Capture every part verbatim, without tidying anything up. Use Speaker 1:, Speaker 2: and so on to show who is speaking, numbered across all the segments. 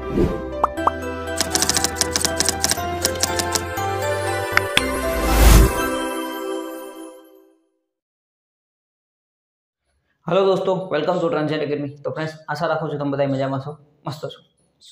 Speaker 1: Hello दोस्तों, welcome to Transient academy. तो friends, आशा राखું છું તમે બધા મજામાં છો, મસ્ત છો।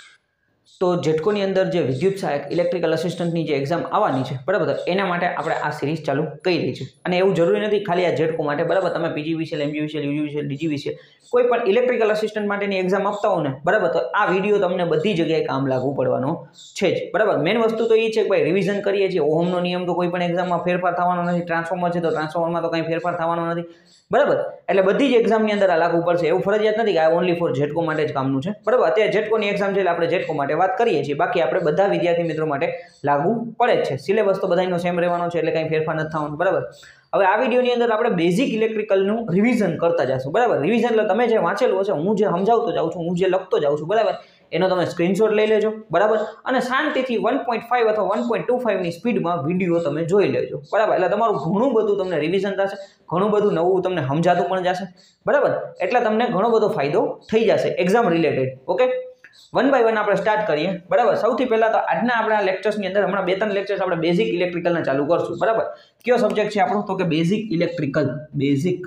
Speaker 1: તો જેટકોની અંદર જે વિદ્યુત સહાયક ઇલેક્ટ્રિકલ અસિસ્ટન્ટની જે એક્ઝામ આવવાની છે, બરાબર, એના માટે આપણે આ સિરીઝ ચાલુ કરી રહી છે। અને એવું જરૂરી નથી ખાલી આ જેટકો માટે, બરાબર, તમે પીજીવીસીએલ, એમજીવીસીએલ, યુજીવીસીએલ, ડીજીવીસીએલ કોઈ પણ ઇલેક્ટ્રિકલ અસિસ્ટન્ટ માટેની એક્ઝામ આપતા હો ને, બરાબર, તો આ વિડીયો તમને બધી જગ્યાએ કામ લાગુ પડવાનો છે જ, બરાબર। મેઇન વસ્તુ તો એ છે કે ભાઈ રિવિઝન કરીએ છીએ, ઓહમનો નિયમ તો કોઈ પણ એક્ઝામમાં ફેરફાર થવાનો નથી, ટ્રાન્સફોર્મર છે તો ટ્રાન્સફોર્મરમાં તો કંઈ ફેરફાર થવાનો નથી, બરાબર। એટલે બધી જ એક્ઝામની અંદર આ લાગુ પડશે, એવું ફરજિયાત નથી કે આ ઓનલી ફોર જેટકો માટે જ કામનું છે, બરાબર। અત્યારે જેટકોની એક્ઝામ છે એટલે આપણે જેટકો માટે વાત કરીએ છીએ, બાકી આપણે બધા વિદ્યાર્થી મિત્રો માટે લાગુ પડે જ છે। સિલેબસ તો બધાનો સેમ રહેવાનો છે એટલે કંઈ ફેરફાર નથી થવાનો, બરાબર। હવે આ વિડીયોની અંદર આપણે બેઝિક ઇલેક્ટ્રિકલનું રિવિઝન કરતા જશું, બરાબર। રિવિઝન એટલે તમે જે વાંચેલું હશે, હું જે સમજાવતો જાઉં છું, હું જે લખતો જાઉં છું, બરાબર, એનો તમે સ્ક્રીનશોટ લઈ લેજો, બરાબર, અને શાંતિથી વન પોઈન્ટ ફાઈવ અથવા વન પોઈન્ટ ટુ ફાઈવની સ્પીડમાં વિડીયો તમે જોઈ લેજો, બરાબર। એટલે તમારું ઘણું બધું તમને રિવિઝન થશે, ઘણું બધું નવું તમને સમજાતું પણ જશે, બરાબર। એટલે તમને ઘણો બધો ફાયદો થઈ જશે exam related, okay. One by one આપણે સ્ટાર્ટ કરીએ, બરાબર। સૌથી પહેલાં તો આજના આપણા લેક્ચર્સની અંદર હમણાં બે ત્રણ લેક્ચર્સ આપણે બેઝિક ઇલેક્ટ્રિકલના ચાલુ કરશું, બરાબર। કયો સબ્જેક્ટ છે આપણો? તો કે બેઝિક ઇલેક્ટ્રિકલ, બેઝિક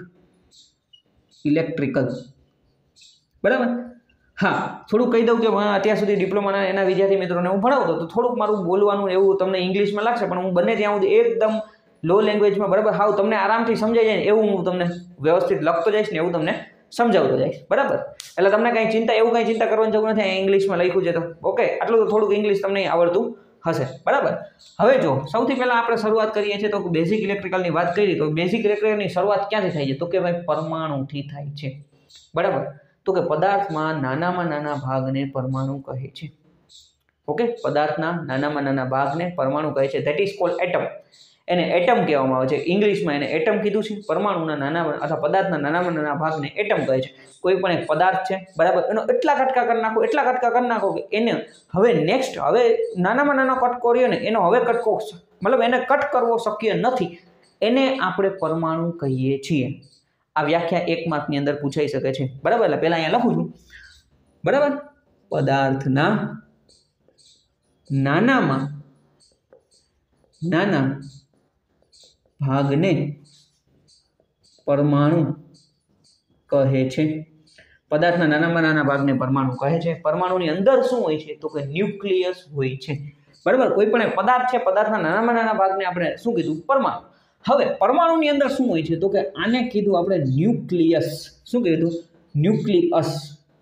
Speaker 1: ઇલેક્ટ્રિકલ, બરાબર। હા, થોડુંક કહી દઉં કે અત્યાર સુધી ડિપ્લોમાના એના વિદ્યાર્થી મિત્રોને હું ભણાવતો તો થોડુંક મારું બોલવાનું એવું તમને ઇંગ્લિશમાં લાગશે, પણ હું બને ત્યાં સુધી એકદમ લો લેંગ્વેજમાં, બરાબર, હાવ તમને આરામથી સમજાઈ જાય ને એવું હું તમને વ્યવસ્થિત લખતો જઈશ ને એવું તમને સમજાવતો જઈશ, બરાબર। એટલે તમને કંઈ ચિંતા એવું કંઈ ચિંતા કરવાની જરૂર નથી, ઇંગ્લિશમાં લખ્યું છે તો ઓકે, આટલું તો થોડુંક ઇંગ્લિશ તમને આવડતું હશે, બરાબર। હવે જો સૌથી પહેલાં આપણે શરૂઆત કરીએ છીએ તો બેઝિક ઇલેક્ટ્રિકલની વાત કરી તો બેઝિક ઇલેક્ટ્રિકલની શરૂઆત ક્યાંથી થાય છે? તો કે ભાઈ પરમાણુથી થાય છે, બરાબર। તો કે પદાર્થમાં નાનામાં નાના ભાગને પરમાણુ કહે છે, ઓકે। પદાર્થના નાનામાં નાના ભાગને પરમાણુ કહે છે, ધેટ ઇઝ કોલ્ડ એટમ, એને એટમ કહેવામાં આવે છે, ઇંગ્લિશમાં એને એટમ કીધું છે। પરમાણુના નાના અથવા પદાર્થના નાનામાં નાના ભાગને એટમ કહે છે। કોઈ પણ એક પદાર્થ છે, બરાબર, એનો એટલા કટકા કરી નાખો, એટલા કટકા કરી નાખો કે એને હવે નેક્સ્ટ હવે નાનામાં નાનો કટકો રહ્યો ને એનો હવે કટકો મતલબ એને કટ કરવો શક્ય નથી, એને આપણે પરમાણુ કહીએ છીએ। આ વ્યાખ્યા એક માર્કની અંદર પૂછાઈ શકે છે, બરાબર। એટલે પહેલા અહીંયા લખું છું, બરાબર, પદાર્થના નાનામાં નાના ભાગને પરમાણુ કહે છે। પદાર્થના નાનામાં નાના ભાગને પરમાણુ કહે છે। પરમાણુની અંદર શું હોય છે? તો કે ન્યુક્લિયસ હોય છે, બરાબર। કોઈ પણ પદાર્થ છે, પદાર્થના નાનામાં નાના ભાગને આપણે શું કીધું? પરમાણુ। હવે પરમાણુની અંદર શું હોય છે? તો કે આને કીધું આપણે ન્યુક્લિયસ। શું કીધું? Nucleus,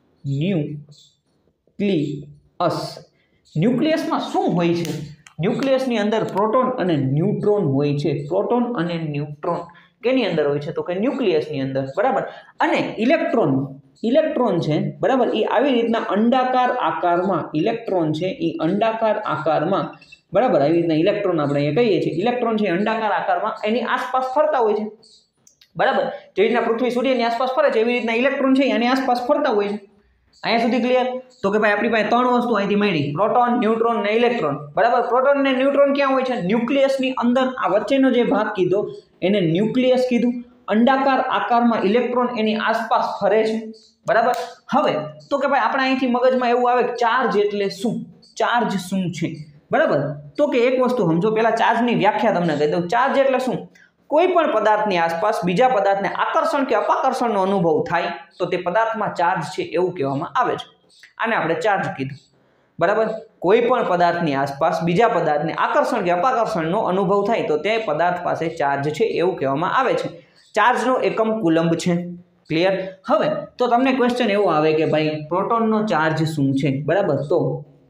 Speaker 1: nucleus. ન્યુક્લિયસમાં શું હોય છે? ન્યુક્લિયસની અંદર પ્રોટોન અને ન્યુટ્રોન હોય છે, પ્રોટોન અને ન્યુટ્રોન કેની અંદર હોય છે? તો કે ન્યુક્લિયસની અંદર, બરાબર। અને ઇલેક્ટ્રોન, ઇલેક્ટ્રોન છે, બરાબર, એ આવી રીતના અંડાકાર આકારમાં, ઇલેક્ટ્રોન છે એ અંડાકાર આકારમાં, બરાબર, આવી રીતના ઇલેક્ટ્રોન આપણે અહીંયા કહીએ છીએ, ઇલેક્ટ્રોન છે અંડાકાર આકારમાં એની આસપાસ ફરતા હોય છે, બરાબર। જેવી રીતના પૃથ્વી સૂર્યની આસપાસ ફરે છે એવી રીતના ઇલેક્ટ્રોન છે એની આસપાસ ફરતા હોય છે। અહીંયા સુધી ક્લિયર? તો કે ભાઈ આપણી પાસે ત્રણ વસ્તુ અહીંથી મળી, પ્રોટોન, ન્યુટ્રોન ને ઇલેક્ટ્રોન, બરાબર। પ્રોટોન ને ન્યુટ્રોન ક્યાં હોય છે? ન્યુક્લિયસની અંદર આ વચ્ચેનો જે ભાગ કીધો એને ન્યુક્લિયસ કીધું। અંડાકાર આકારમાં ઇલેક્ટ્રોન એની આસપાસ ફરે છે, બરાબર। હવે તો કે ભાઈ આપણા અહીંથી મગજમાં એવું આવે કે ચાર્જ એટલે શું? ચાર્જ શું છે, બરાબર? તો કે એક વસ્તુ સમજો, પહેલા ચાર્જની વ્યાખ્યા તમને કહી દઉં। ચાર્જ એટલે શું? કોઈ પણ પદાર્થની આસપાસ બીજા પદાર્થને આકર્ષણ કે અપાકર્ષણનો અનુભવ થાય તો તે પદાર્થમાં ચાર્જ છે એવું કહેવામાં આવે છે, આને આપણે ચાર્જ કીધું, બરાબર। કોઈ પણ પદાર્થની આસપાસ બીજા પદાર્થને આકર્ષણ કે અપાકર્ષણનો અનુભવ થાય તો તે પદાર્થ પાસે ચાર્જ છે એવું કહેવામાં આવે છે। ચાર્જનો એકમ કુલંબ છે, ક્લિયર? હવે તો તમને ક્વેશ્ચન એવો આવે કે ભાઈ પ્રોટોનનો ચાર્જ શું છે, બરાબર? તો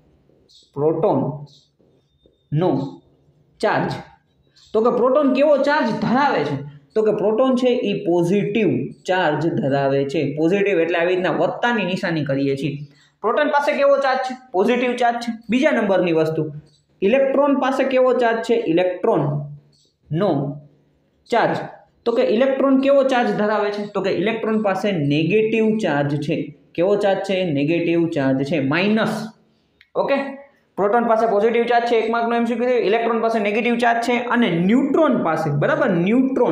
Speaker 1: પ્રોટોનનો ચાર્જ, તો કે પ્રોટોન કેવો ચાર્જ ધરાવે છે? તો કે પ્રોટોન છે એ પોઝિટિવ ચાર્જ ધરાવે છે। પોઝિટિવ એટલે આવી રીતના વત્તાની નિશાની કરીએ છીએ। પ્રોટોન પાસે કેવો ચાર્જ છે? પોઝિટિવ ચાર્જ છે। બીજા નંબરની વસ્તુ, ઇલેક્ટ્રોન પાસે કેવો ચાર્જ છે? ઇલેક્ટ્રોનનો ચાર્જ, તો કે ઇલેક્ટ્રોન કેવો ચાર્જ ધરાવે છે? તો કે ઇલેક્ટ્રોન પાસે નેગેટિવ ચાર્જ છે। કેવો ચાર્જ છે? નેગેટિવ ચાર્જ છે, માઇનસ, ઓકે। પ્રોટોન પાસે પોઝિટિવ ચાર્જ છે, એક માર્કનો એમસીક્યુ છે, ઇલેક્ટ્રોન પાસે નેગેટિવ ચાર્જ છે, અને ન્યુટ્રોન પાસે, બરાબર, ન્યુટ્રોન,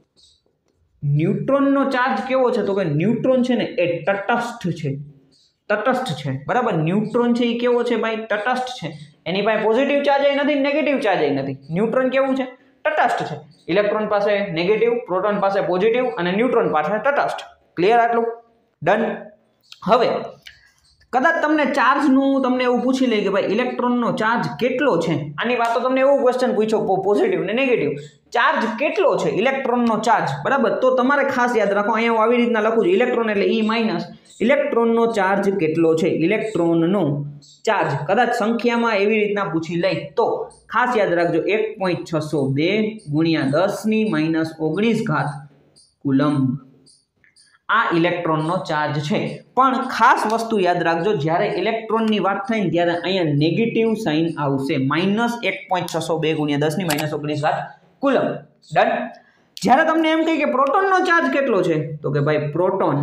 Speaker 1: ન્યુટ્રોનનો ચાર્જ કેવો છે? તો કે ન્યુટ્રોન છે ને એ તટસ્થ છે। તટસ્થ છે, બરાબર. ન્યુટ્રોન છે એ કેવો છે ભાઈ? તટસ્થ છે. એની પાસે પોઝિટિવ ચાર્જ નથી, નેગેટિવ ચાર્જ નથી. ન્યુટ્રોન કેવું છે? તટસ્થ છે. ઇલેક્ટ્રોન પાસે નેગેટિવ, પ્રોટોન પાસે પોઝિટિવ અને ન્યુટ્રોન પાસે તટસ્થ. ક્લિયર આટલું? ડન. હવે કદાચ તમને ચાર્જનું તમને એવું પૂછી લે કે ભાઈ ઇલેક્ટ્રોનનો ચાર્જ કેટલો છે, આની વાત તો તમને એવું ક્વેશ્ચન પૂછો પોઝિટિવ ને નેગેટિવ, ચાર્જ કેટલો છે ઇલેક્ટ્રોનનો ચાર્જ, બરાબર. તો તમારે ખાસ યાદ રાખો, અહીંયા હું આવી રીતના લખું છું, ઇલેક્ટ્રોન એટલે ઈ માઇનસ, ઇલેક્ટ્રોનનો ચાર્જ કેટલો છે, ઇલેક્ટ્રોનનો ચાર્જ કદાચ સંખ્યામાં એવી રીતના પૂછી લે તો ખાસ યાદ રાખજો એક પોઈન્ટ છસો બે ગુણ્યા દસ ની માઇનસ ઓગણીસ ઘાત કુલમ્બ. આ ઇલેક્ટ્રોનનો ચાર્જ છે. પણ ખાસ વસ્તુ યાદ રાખજો, જ્યારે ઇલેક્ટ્રોનની વાત થાય ને ત્યારે અહીંયા નેગેટિવ સાઇન આવશે, માઇનસ એક પોઈન્ટ છસો બે ગુણ્યા દસ ની માઇનસ ઓગણીસ ઘાત કુલમ્બ. ડન. જ્યારે તમને એમ કહે કે પ્રોટોનનો ચાર્જ કેટલો છે, તો કે ભાઈ પ્રોટોન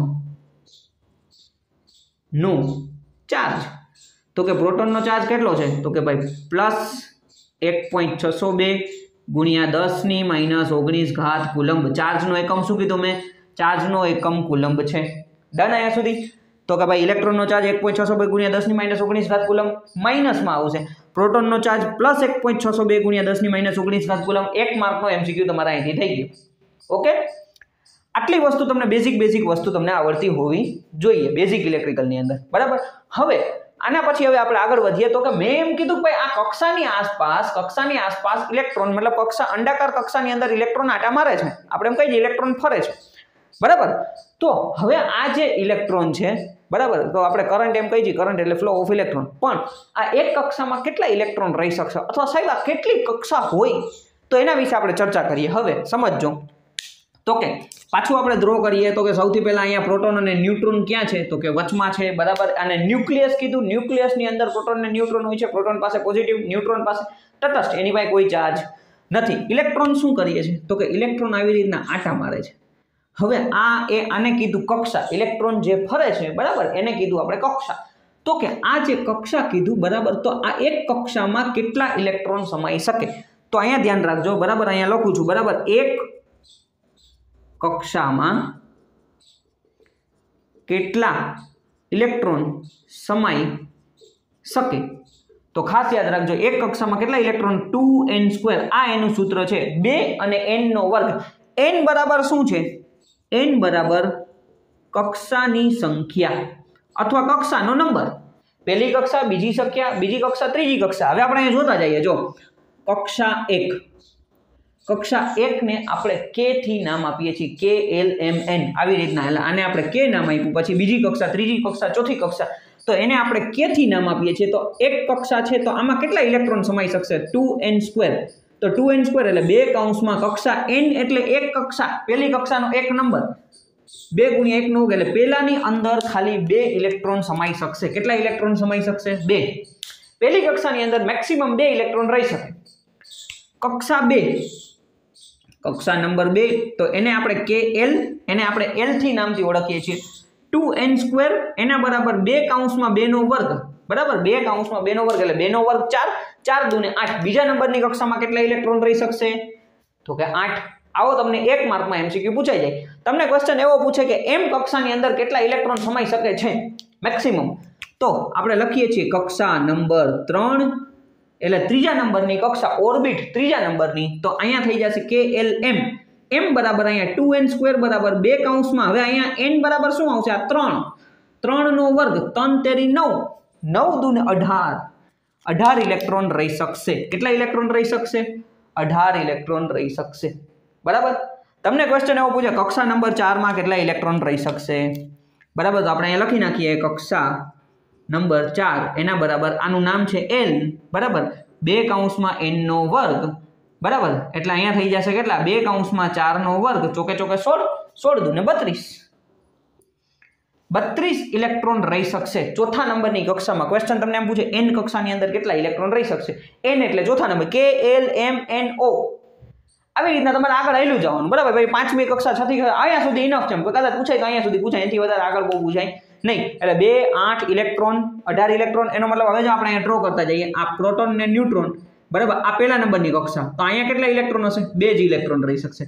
Speaker 1: નો ચાર્જ, તો કે પ્રોટોનનો ચાર્જ કેટલો છે, તો કે ભાઈ પ્લસ એક પોઈન્ટ છસો બે ગુણ્યા દસ ની માઇનસ ઓગણીસ ઘાત કુલમ્બ. ચાર્જનો એકમ શું કીધું મેં? ચાર્જનો એકમ કુલમ્બ છે. ડન અહીંયા સુધી? તો કે ભાઈ ઇલેક્ટ્રોનનો ચાર્જ એક પોઈન્ટ છસો બે ગુણ્યા દસ ની માઇનસ ઓગણીસ ઘાત કુલમ્બ, માઇનસમાં આવશે પ્રોટોનનો ચાર્જ પ્લસ એક પોઈન્ટ છસો બે ગુણ્યા દસ ની માઇનસ ઓગણીસ ઘાત કુલમ્બ. એક માર્કનો એમસીક્યુ તમારા અહીંથી થઈ ગયો. ઓકે, આટલી વસ્તુ તમને બેઝિક બેઝિક વસ્તુ તમને આવડતી હોવી જોઈએ બેઝિક ઇલેક્ટ્રિકલની અંદર, બરાબર. હવે આના પછી હવે આપણે આગળ વધીએ તો કે મેં એમ કીધું કે ભાઈ આ કક્ષાની આસપાસ કક્ષાની આસપાસ ઇલેક્ટ્રોન મતલબ કક્ષા અંડાકાર કક્ષાની અંદર ઇલેક્ટ્રોન આટા મારે છે, આપણે એમ કહીએ ઇલેક્ટ્રોન ફરે છે, બરાબર. તો હવે આ જે ઇલેક્ટ્રોન છે, બરાબર, તો આપણે કરંટ એમ કહીએ છીએ, કરંટ એટલે ફ્લો ઓફ ઇલેક્ટ્રોન. પણ આ એક કક્ષામાં કેટલા ઇલેક્ટ્રોન રહી શકશે, અથવા સાહેબ આ કેટલી કક્ષા હોય, તો એના વિશે આપણે ચર્ચા કરીએ. હવે સમજો તો કે પાછું આપણે ડ્રો કરીએ તો કે સૌથી પહેલા અહીંયા પ્રોટોન અને ન્યુટ્રોન ક્યાં છે, તો કે વચમાં છે, બરાબર. અને ન્યુક્લિયસ કીધું, ન્યુક્લિયસની અંદર પ્રોટોન અને ન્યુટ્રોન હોય છે. પ્રોટોન પાસે પોઝિટિવ, ન્યુટ્રોન પાસે તટસ્થ, એની પાસે કોઈ ચાર્જ નથી. ઇલેક્ટ્રોન શું કરીએ છીએ, તો કે ઇલેક્ટ્રોન આવી રીતના આટા મારે છે. હવે આ એ આને કીધું કક્ષા, ઇલેક્ટ્રોન જે ફરે છે, બરાબર, એને કીધું આપણે કક્ષા. તો કે આ જે કક્ષા કીધું, બરાબર, તો આ એક કક્ષામાં કેટલા ઇલેક્ટ્રોન સમાઈ શકે, તો અહીંયા ધ્યાન રાખજો, બરાબર. અહીંયા લખું છું, બરાબર, એક કક્ષામાં કેટલા ઇલેક્ટ્રોન સમાઈ શકે, તો ખાસ યાદ રાખજો એક કક્ષામાં કેટલા ઇલેક્ટ્રોન, ટુ એન સ્ક્વેર. આ એનું સૂત્ર છે, બે અને એન નો વર્ગ. એન બરાબર શું છે? એન બરાબર કક્ષાની સંખ્યા અથવા કક્ષાનો નંબર. પહેલી કક્ષા, બીજી સંખ્યા, બીજી કક્ષા, ત્રીજી કક્ષા. હવે આપણે અહીંયા જોતા જઈએ. જો કક્ષા એક, કક્ષા એક ને આપણે કે થી નામ આપીએ છીએ, કે એલ એમ એન આવી રીતના. એટલે આને આપણે કે નામ આપ્યું, પછી બીજી કક્ષા, ત્રીજી કક્ષા, ચોથી કક્ષા, તો એને આપણે કે થી નામ આપીએ છીએ. તો એક કક્ષા છે, તો આમાં કેટલા ઇલેક્ટ્રોન સમાઈ શકશે? Two n square. તો ટુ એન સ્ક્વેર એટલે બે કૌંસમાં કક્ષા એન એટલે એક કક્ષા, પહેલી કક્ષાનો એક નંબર, બે ગુણ્યા એક નો એટલે પહેલાની અંદર ખાલી બે ઇલેક્ટ્રોન સમાઈ શકશે. કેટલા ઇલેક્ટ્રોન સમાઈ શકશે? બે. પહેલી કક્ષાની અંદર મેક્સિમમ બે ઇલેક્ટ્રોન રહી શકે. કક્ષા બે, કક્ષા નંબર બે, તો એને આપણે કે એલ, એને આપણે એલ થી નામથી ઓળખીએ છીએ. ટુ એન સ્ક્વેર એના બરાબર બે કૌંસમાં બે નો વર્ગ, બરાબર, બે કૌંસમાં બે નો વર્ગ એટલે બે નો વર્ગ ચાર, ચાર દુને આઠ. બીજા નંબરની કક્ષામાં કેટલા ઇલેક્ટ્રોન રહી શકશે? તો કે આઠ. આવો તમને એક માર્કમાં એમસીક્યુ પૂછાઈ જાય. તમને ક્વેશ્ચન એવો પૂછે કે એમ કક્ષાની અંદર કેટલા ઇલેક્ટ્રોન સમાઈ શકે છે મેક્સિમમ, તો આપણે લખીએ છીએ કક્ષા નંબર ત્રણ એટલે ત્રીજા નંબરની કક્ષા, ઓર્બિટ ત્રીજા નંબરની, તો અહીંયા થઈ જશે કે એલ એમ. એમ બરાબર અહીંયા ટુ એન સ્ક્વેર બરાબર બે કૌંસમાં, હવે અહીંયા એન બરાબર શું આવશે? આ ત્રણ, ત્રણ નો વર્ગ, ત્રણ તેરી નવ, નવ દુને અઢાર, અઢાર ઇલેક્ટ્રોન રહી શકશે. કેટલા ઇલેક્ટ્રોન રહી શકશે? અઢાર ઇલેક્ટ્રોન રહી શકશે, બરાબર. તમને ક્વેશ્ચન એવો પૂછે કક્ષા નંબર ચાર માં કેટલા ઇલેક્ટ્રોન રહી શકશે, બરાબર. તો આપણે અહીંયા લખી નાખીએ કક્ષા નંબર ચાર, એના બરાબર આનું નામ છે એલ, બરાબર, બે કૌંસમાં એન નો વર્ગ, બરાબર, એટલે અહીંયા થઈ જશે કેટલા? બે કૌંસમાં ચાર નો વર્ગ, ચોકે ચોકે સોળ, સોળ દુને બત્રીસ, બત્રીસ ઇલેક્ટ્રોન રહી શકશે ચોથા નંબરની કક્ષામાં. ક્વેશ્ચન તમને એમ પૂછે એન કક્ષાની અંદર કેટલા ઇલેક્ટ્રોન રહી શકશે? એન એટલે ચોથા નંબર, કે એલ એમ એન ઓ. આવી રીતના તમારે આગળ આવેલું જવાનું, બરાબર. ભાઈ પાંચમી કક્ષા, છઠ્ઠી કક્ષા, અહીંયા સુધી ઇનફ છે. કદાચ પૂછાય તો અહીંયા સુધી પૂછાય, એનાથી વધારે આગળ બહુ પૂછાય નહીં. એટલે બે, આઠ ઇલેક્ટ્રોન, અઢાર ઇલેક્ટ્રોન. એનો મતલબ હવે જો આપણે અહીંયા ડ્રો કરતા જઈએ, આ પ્રોટોન ને ન્યુટ્રોન, બરાબર, આ પહેલા નંબરની કક્ષા, તો અહીંયા કેટલા ઇલેક્ટ્રોન હશે? બે જ ઇલેક્ટ્રોન રહી શકશે,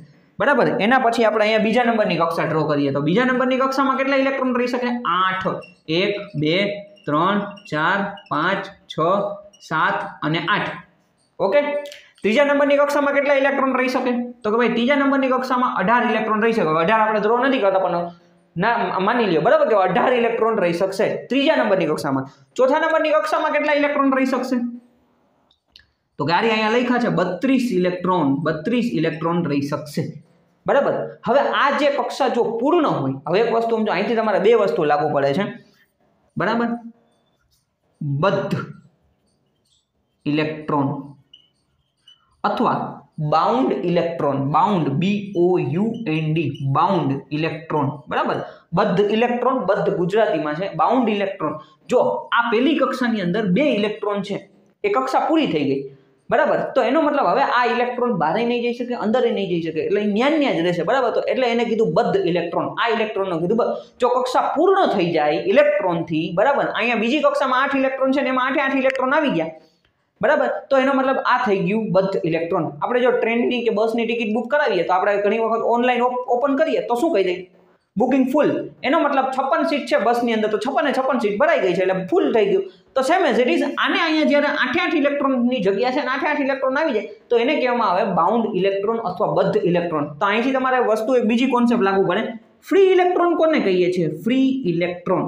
Speaker 1: બરાબર. એના પછી આપણે અહીંયા બીજા નંબરની કક્ષા ડ્રો કરીએ તો બીજા નંબરની કક્ષામાં કેટલા ઇલેક્ટ્રોન રહી શકે? આઠ. એક, બે, ત્રણ, ચાર, પાંચ, છ, સાત અને આઠ. ઓકે. ત્રીજા નંબરની કક્ષામાં કેટલા ઇલેક્ટ્રોન રહી શકે? તો કે ભાઈ ત્રીજા નંબરની કક્ષામાં અઢાર ઇલેક્ટ્રોન રહી શકે. અઢાર આપણે ડ્રો નથી કરતા પણ ના માની લ્યો બરાબર કે અઢાર ઇલેક્ટ્રોન રહી શકશે ત્રીજા નંબરની કક્ષામાં. ચોથા નંબરની કક્ષામાં કેટલા ઇલેક્ટ્રોન રહી શકશે? તો કે અહીંયા લખ્યા છે બત્રીસ ઇલેક્ટ્રોન બત્રીસ ઇલેક્ટ્રોન રહી શકશે. બરાબર. હવે આ જે કક્ષા જો પૂર્ણ હોય, હવે એક વસ્તુ સમજો, અહીંથી તમારે બે વસ્તુ લાગુ પડે છે. બરાબર. બદ્ધ ઇલેક્ટ્રોન અથવા bound electron, bound B O U N D, bound electron. બરાબર. બદ્ધ ઇલેક્ટ્રોન, બદ્ધ ગુજરાતીમાં છે, બાઉન્ડ ઇલેક્ટ્રોન. જો આ પહેલી કક્ષાની અંદર બે ઇલેક્ટ્રોન છે, એ કક્ષા પૂરી થઈ ગઈ. બરાબર. તો એનો મતલબ હવે આ ઇલેક્ટ્રોન બહાર નહીં જઈ શકે, અંદર નહીં જઈ શકે, એટલે ન્યા ન્યા જ રહેશે. બરાબર. તો એટલે એને કીધું બદ્ધ ઇલેક્ટ્રોન. આ ઇલેક્ટ્રોનનો કીધું જો કક્ષા પૂર્ણ થઈ જાય ઇલેક્ટ્રોનથી, બરાબર, અહીંયા બીજી કક્ષામાં આઠ ઇલેક્ટ્રોન છે ને એમાં આઠે આઠ ઇલેક્ટ્રોન આવી ગયા. બરાબર. તો એનો મતલબ આ થઈ ગયું બદ્ધ ઇલેક્ટ્રોન. આપણે જો ટ્રેનની કે બસની ટિકિટ બુક કરાવીએ તો આપણે ઘણી વખત ઓનલાઈન ઓપન કરીએ તો શું કહી દઈએ? Booking full. એનો મતલબ છપ્પન સીટ છે બસની અંદર, તો છપ્પન છપ્પન સીટ ભરાઈ ગઈ છે એટલે ફૂલ થઈ ગયું. તો સેમ એઝ ઇટ ઇઝ આને અહીંયા જ્યારે આઠે આઠ ઇલેક્ટ્રોનની જગ્યા છે ને આઠે આઠ ઇલેક્ટ્રોન આવી જાય તો એને કહેવામાં આવે બાઉન્ડ ઇલેક્ટ્રોન અથવા બદ્ધ ઇલેક્ટ્રોન. તો અહીંથી તમારે વસ્તુ એક બીજી કોન્સેપ્ટ લાગુ પડે. ફ્રી ઇલેક્ટ્રોન કોને કહીએ છીએ? Free electron.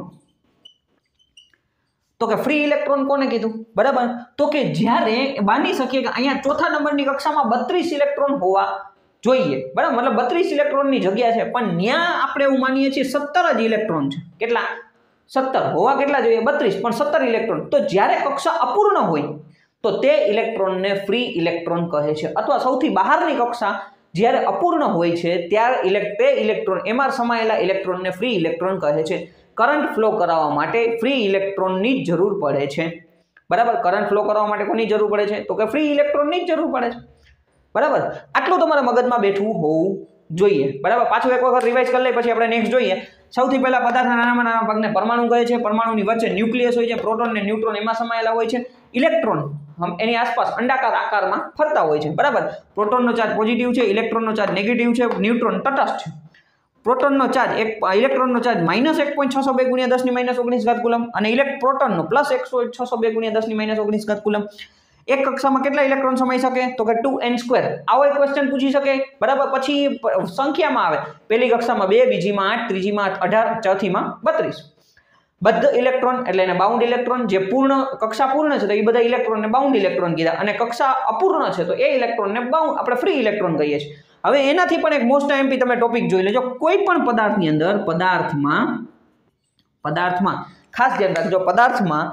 Speaker 1: તો કે ફ્રી ઇલેક્ટ્રોન કોને કીધું? બરાબર. તો કે જ્યારે માની શકીએ કે અહીંયા ચોથા નંબરની કક્ષામાં બત્રીસ ઇલેક્ટ્રોન હોવા જોઈએ. બરાબર. મતલબ બત્રીસ ઇલેક્ટ્રોનની જગ્યા છે પણ ત્યાં આપણે એવું માનીએ છીએ સત્તર જ ઇલેક્ટ્રોન છે. કેટલા? સત્તર. હોવા કેટલા જોઈએ? બત્રીસ, પણ સત્તર ઇલેક્ટ્રોન. તો જ્યારે કક્ષા અપૂર્ણ હોય તો તે ઇલેક્ટ્રોનને ફ્રી ઇલેક્ટ્રોન કહે છે. અથવા સૌથી બહારની કક્ષા જ્યારે અપૂર્ણ હોય છે ત્યારે ઇલેક્ટ તે ઇલેક્ટ્રોન એમાં સમાયેલા ઇલેક્ટ્રોનને ફ્રી ઇલેક્ટ્રોન કહે છે. કરંટ ફ્લો કરાવવા માટે ફ્રી ઇલેક્ટ્રોનની જ જરૂર પડે છે. બરાબર. કરંટ ફ્લો કરવા માટે કોની જરૂર પડે છે? તો કે ફ્રી ઇલેક્ટ્રોનની જ જરૂર પડે છે. બરાબર. આટલું તમારા મગજમાં બેઠવું હોવું જોઈએ. બરાબર. પાછું એક વખત રિવાઇઝ કરી લઈએ પછી આપણે નેક્સ્ટ જોઈએ. સૌથી પહેલા પદાર્થના નાનામાં નાના ભાગને પરમાણુ કહે છે. પરમાણુની વચ્ચે ન્યુક્લિયસ હોય છે, પ્રોટોન અને ન્યુટ્રોન એમાં સમાયેલા હોય છે. ઇલેક્ટ્રોન એની આસપાસ અંડાકાર આકારમાં ફરતા હોય છે. બરાબર. પ્રોટોનનો ચાર્જ પોઝિટિવ છે, ઇલેક્ટ્રોનનો ચાર્જ નેગેટિવ છે, ન્યુટ્રોન તટસ્થ છે. પ્રોટોનનો ચાર્જ એક ઇલેક્ટ્રોનનો ચાર્જ માઇનસ એક પોઈન્ટ છસો બે ગુણ્યા દસની માઇનસ ઓગણીસ ઘાત કુલમ અને ઇલેક્ટ પ્રોટોનનો પ્લસ એકસો છસો બે ગુણ્યા દસની માઇનસ ઓગણીસ ઘાત કુલમ. એક કક્ષામાં કેટલા ઇલેક્ટ્રોન સમાઈ શકે? તો કે ટુ એન સ્ક્વેર. આવો એક ક્વેશ્ચન પૂછી શકે. બરાબર. પછી સંખ્યામાં આવે. પહેલી કક્ષામાં બે, બીજીમાં આઠ, ત્રીજીમાં અઢાર, ચોથીમાં બત્રીસ. બદ્ધ ઇલેક્ટ્રોન એટલે એને બાઉન્ડ ઇલેક્ટ્રોન. જે પૂર્ણ કક્ષા પૂર્ણ છે તો એ બધા ઇલેક્ટ્રોનને બાઉન્ડ ઇલેક્ટ્રોન કીધા અને કક્ષા અપૂર્ણ છે તો એ ઇલેક્ટ્રોનને બાઉન્ડ આપણે ફ્રી ઇલેક્ટ્રોન કહીએ છીએ. હવે એનાથી પણ એક મોસ્ટ એમપી તમે ટોપિક જોઈ લેજો. કોઈ પણ પદાર્થની અંદર પદાર્થમાં પદાર્થમાં ખાસ ધ્યાન રાખજો, પદાર્થમાં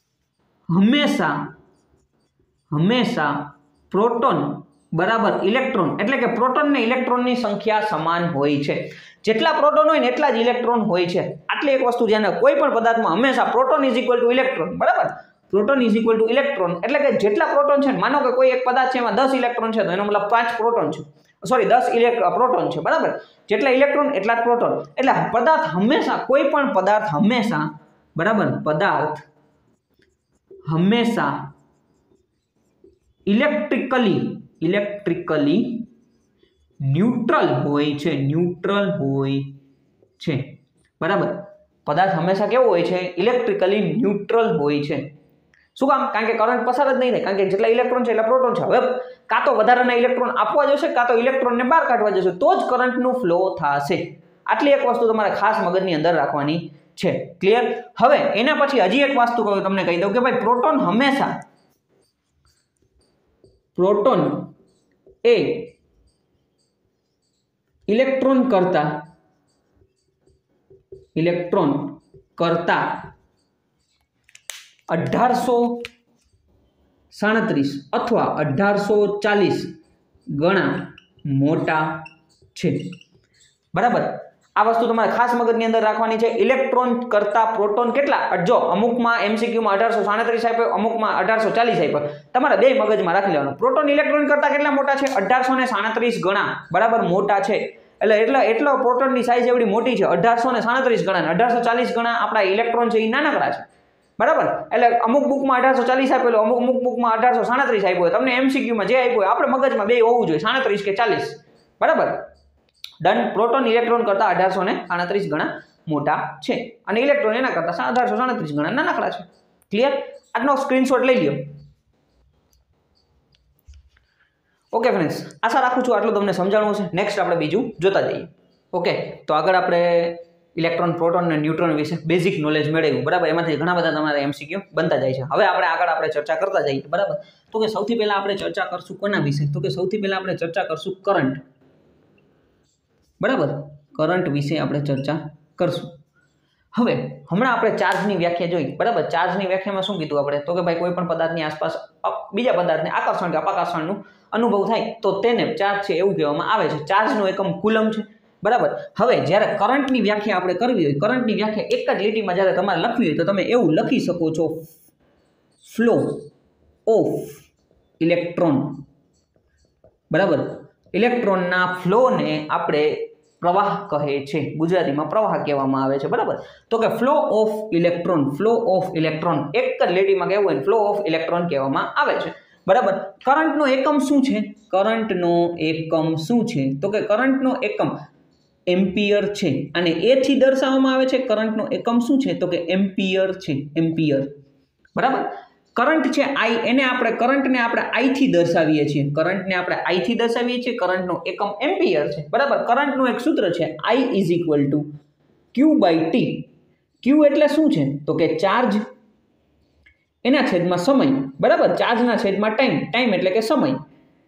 Speaker 1: હંમેશા હંમેશા પ્રોટોન બરાબર ઇલેક્ટ્રોન એટલે કે પ્રોટોન ને ઇલેક્ટ્રોનની સંખ્યા સમાન હોય છે. જેટલા પ્રોટોન હોય ને એટલા જ ઇલેક્ટ્રોન હોય છે. આટલી એક વસ્તુ ધ્યાન રાખો. કોઈ પણ પદાર્થમાં હંમેશા proton is equal to electron. બરાબર. Proton is equal to electron એટલે કે જેટલા પ્રોટોન છે, માનો કે કોઈ એક પદાર્થ છે એમાં દસ ઇલેક્ટ્રોન છે તો એનો મતલબ પાંચ પ્રોટોન છે. સોરી દસ ઇલેક્ટ્રોન પ્રોટોન છે. બરાબર. જેટલા ઇલેક્ટ્રોન એટલા જ પ્રોટોન. એટલે પદાર્થ હંમેશા કોઈ પણ પદાર્થ હંમેશા બરાબર પદાર્થ હંમેશા ઇલેક્ટ્રિકલી ઇલેક્ટ્રિકલી ન્યુટ્રલ હોય છે. ન્યુટ્રલ હોય છે. બરાબર. પદાર્થ હંમેશા કેવો હોય છે? ઇલેક્ટ્રિકલી ન્યુટ્રલ હોય છે. શું કામ? કારણ કે કરંટ પસાર જ નહીં થાય. કારણ કે જેટલા ઇલેક્ટ્રોન છે એટલા પ્રોટોન છે. હવે કાં તો વધારાના ઇલેક્ટ્રોન આપવા જશે કાં તો ઇલેક્ટ્રોનને બહાર કાઢવા જશે તો જ કરંટનું ફ્લો થશે. આટલી એક વસ્તુ તમારે ખાસ મગજની અંદર રાખવાની છે. ક્લિયર? હવે એના પછી હજી એક વસ્તુ તમને કહી દઉં કે ભાઈ પ્રોટોન હંમેશા પ્રોટોન એ ઇલેક્ટ્રોન કરતા ઇલેક્ટ્રોન કરતા અઢારસો સાડત્રીસ અથવા અઢારસો ચાલીસ ગણા મોટા છે. બરાબર. આ વસ્તુ તમારે ખાસ મગજની અંદર રાખવાની છે. ઇલેક્ટ્રોન કરતા પ્રોટોન કેટલા? જો અમુકમાં એમસીક્યુમાં અઢારસો સાડત્રીસ આપ્યો, અમુકમાં અઢારસો ચાલીસ આપ્યો. તમારે બે મગજમાં રાખી લેવાનું. પ્રોટોન ઇલેક્ટ્રોન કરતા કેટલા મોટા છે? અઢારસો ને સાડત્રીસ ગણા બરાબર મોટા છે. એટલે એટલો એટલો પ્રોટોનની સાઇઝ એવડી મોટી છે અઢારસો ને સાડત્રીસ ગણા. અઢારસો ચાલીસ ગણા આપણા ઇલેક્ટ્રોન છે એ નાનકડા છે. બરાબર. એટલે અમુક બુકમાં અઢારસો ચાલીસ આપેલો, અમુક અમુક બુકમાં અઢારસો સાડત્રીસ આપ્યો. તમને એમસીક્યુમાં જે આપ્યો આપણે મગજમાં બે હોવું જોઈએ, સાડત્રીસ કે ચાલીસ. બરાબર. ડન. પ્રોટોન ઇલેક્ટ્રોન કરતાં અઢારસો ને આડત્રીસ ગણા મોટા છે અને ઇલેક્ટ્રોન એના કરતાં અઢારસો સાડત્રીસ ગણા નાનકડા છે. ક્લિયર? આજનો સ્ક્રીનશોટ લઈ લ્યો. ઓકે ફ્રેન્ડ્સ, આશા રાખું છું આટલું તમને સમજાણું છે. નેક્સ્ટ આપણે બીજું જોતા જઈએ. ઓકે, તો આગળ આપણે ઇલેક્ટ્રોન, પ્રોટોન અને ન્યુટ્રોન વિશે બેઝિક નોલેજ મેળવ્યું. બરાબર, એમાંથી ઘણા બધા તમારા એમસીક્યુ બનતા જાય છે. હવે આપણે આગળ આપણે ચર્ચા કરતા જઈએ. બરાબર, તો કે સૌથી પહેલાં આપણે ચર્ચા કરશું કોના વિશે? તો કે સૌથી પહેલાં આપણે ચર્ચા કરશું કરંટ. બરાબર, કરંટ વિશે આપણે ચર્ચા કરશું. હવે હમણાં આપણે ચાર્જની વ્યાખ્યા જોઈ. બરાબર, ચાર્જની વ્યાખ્યામાં શું કીધું આપણે? તો કે ભાઈ કોઈ પણ પદાર્થની આસપાસ બીજા પદાર્થને આકર્ષણ કે અપાકર્ષણનું અનુભવ થાય તો તેને ચાર્જ છે એવું કહેવામાં આવે છે. ચાર્જનો એકમ કુલમ છે. બરાબર, હવે જ્યારે કરંટની વ્યાખ્યા આપણે કરવી હોય, કરંટની વ્યાખ્યા એક જ લીટીમાં જ્યારે તમારે લખવી હોય તો તમે એવું લખી શકો છો, ફ્લો ઓફ ઇલેક્ટ્રોન. બરાબર, ઇલેક્ટ્રોનના ફ્લોને આપણે પ્રવાહ કહે છે. ગુજરાતીમાં પ્રવાહ કહેવામાં આવે છે. બરાબર, તો કે flow of electron, flow of electron એક જ લીટીમાં કહેવું હોય ફ્લો ઓફ ઇલેક્ટ્રોન કહેવામાં આવે છે. બરાબર, કરંટનો એકમ શું છે? કરંટનો એકમ શું છે? તો કે કરંટનો એકમ એમ્પિયર છે અને એથી દર્શાવવામાં આવે છે. કરંટનો એકમ શું છે? તો કે એમ્પિયર છે, એમ્પિયર. બરાબર, કરંટ છે આઈ, એને આપણે કરંટને આપણે આઈથી દર્શાવીએ છીએ. કરંટને આપણે આઈથી દર્શાવીએ છીએ. કરંટનો એકમ એમ્પિયર છે. બરાબર, કરંટનું એક સૂત્ર છે, I is equal to Q by T. Q એટલે શું છે? તો કે ચાર્જ એના છેદમાં સમય. બરાબર, ચાર્જના છેદમાં ટાઈમ. ટાઈમ એટલે કે સમય.